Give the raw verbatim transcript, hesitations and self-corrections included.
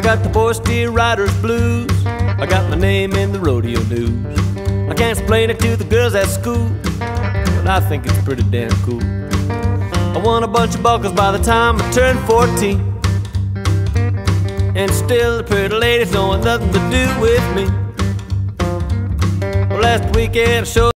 got the Boy Steer Riders blues. I got my name in the rodeo news. I can't explain it to the girls at school, but I think it's pretty damn cool. I won a bunch of buckles by the time I turned fourteen, and still the pretty ladies don't want nothing to do with me. Well, last weekend I showed